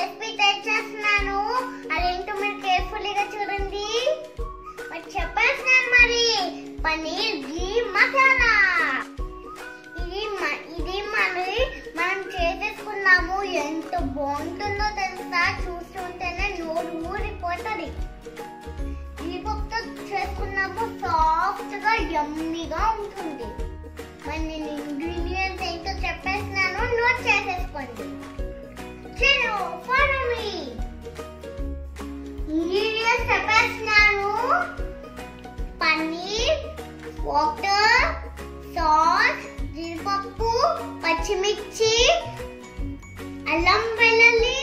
Recipe try చేస్తున్నాను. అదేంటో మీరు కేర్ఫుల్లీగా చూడండి. మరి చెప్పేస్తున్నాను మరి పనీర్ ఘీ మసాలా. ఇది మనం చేసేసుకున్నాము. ఎంత బాగుంటుందో తెలుసా, చూస్తుంటేనే నోరు ఊరిపోతుంది. జీడిపప్పుతో చేసుకున్నాము, సాఫ్ట్ గా యమ్మీగా ఉంటుంది. మరి నేను ఇంగ్రీడియంట్స్ ఏంటో చెప్పేస్తున్నాను, నోట్ చేసేసుకోండి. చలో ఫాలో మీ. ఇంగ్రీడియంట్స్ చెప్పేస్తున్నాను. పన్నీర్, వాటర్, సాల్ట్, జీడిపప్పు, పచ్చిమిర్చి, అల్లం వెల్లుల్లి,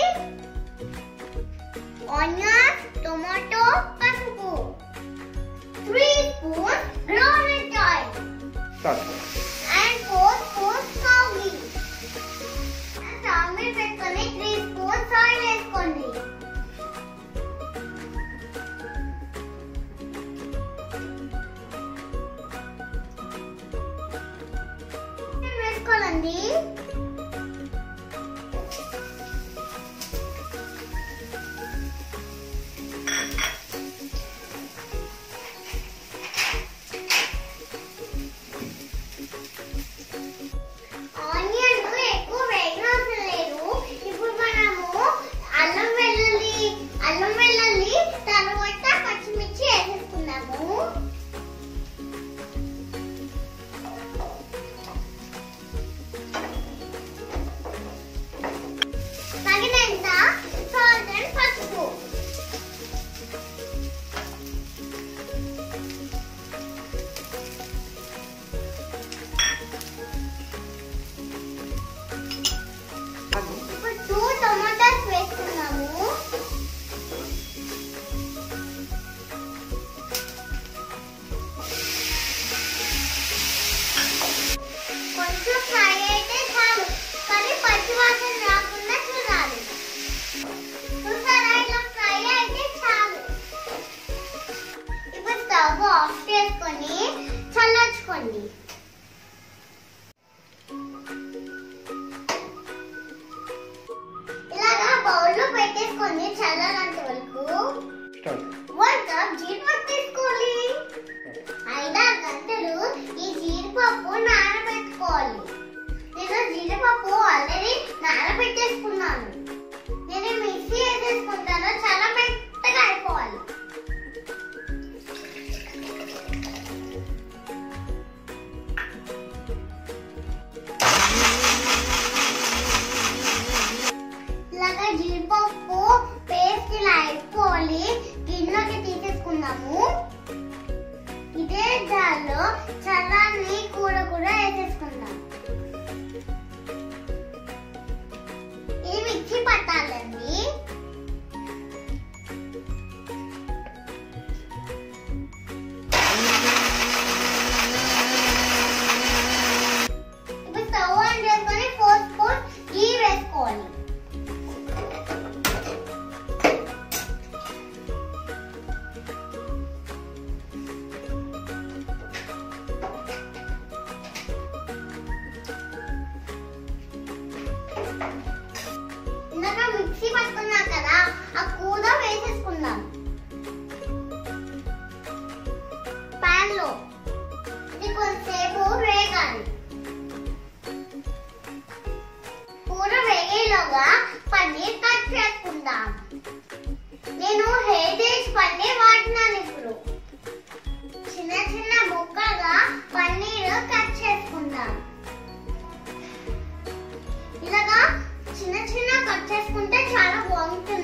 ఆనియన్, టొమాటో, పసుపు, 3 spoons ground oil and 4 spoons cow ghee. Sambar పెట్టుకొని 3 స్పూన్స్ ఆయిల్ వేసుకోండి. వేసుకోవాలండి. ఆఫ్ చేసుకొని చల్లార్చుకోండి. ఇలాగా బౌల్లో పెట్టేసుకొని చల్లారేంత వరకు 1 కప్ జీడిపప్పు తీసుకోవాలి. 5-6 గంటలు ఈ జీడిపప్పు నానబెట్టుకోవాలి. నేను జీడిపప్పు ఆల్రెడీ నానబెట్టేసుకున్నాను. నేను మిక్సీ వేసేసుకుంటాను. చాలా మెత్తగా అయిపోవాలి. ఇలాగా జీడిపప్పు పేస్ట్ ఇలా అయిపోవాలి. గిన్నెలోకి తీసేసుకుందాము. ఇదే జార్లో చల్లారని కూర కూడా వేసేసుకుందాం. ఇది మిక్సీ పట్టాలండి. ఇప్పుడు స్టవ్ ఆన్ చేసుకొని 4 స్పూన్స్ ఘీ వేసుకోవాలి. మిక్సీ పట్టుకున్నాం కదా, ఆ కూర వేసేసుకుందాం. పాన్ లో ఇది కొంచెంసేపు వేగాలి. కూర వేగేలోగా పన్నీర్ కట్ చేసుకుందాం. నేను హెరిటేజ్ పన్నీర్ వాడుతున్నాను. ఇప్పుడు చిన్న చిన్న ముక్కగా పన్నీర్ కట్ చేసుకుందాం. ఇలాగా చిన్న చిన్న కట్ చేసుకుంటే చాలా బాగుంటుంది.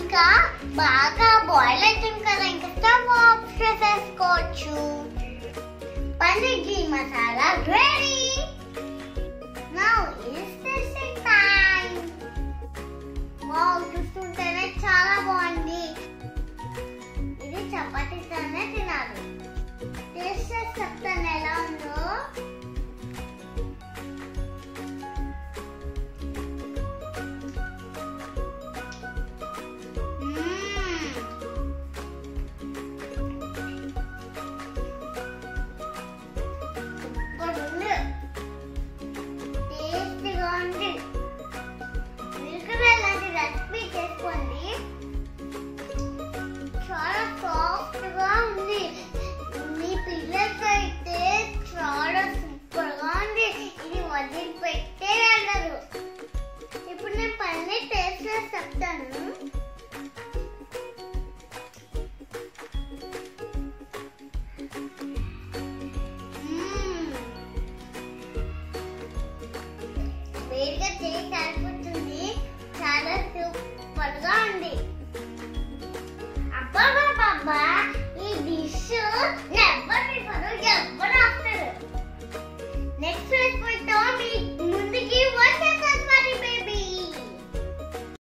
ఇంకా బాగా బాయిల్ అవుతుంది కదా, ఇంకా స్టవ్ ఆఫ్ చేసేసుకోవచ్చు. Paneer ghee masala ready. Now is tasting time. Wow, చూస్తుంటేనే చాలా బాగుంది. ఇది చపాతీతోనే తినాలి. టేస్ట్ చేసి చెప్తాను ఎలా ఉందో. ఇప్పుడు నేను పన్నీర్ టేస్ట్ చేసి చెప్తాను. వేడిగా చేశారు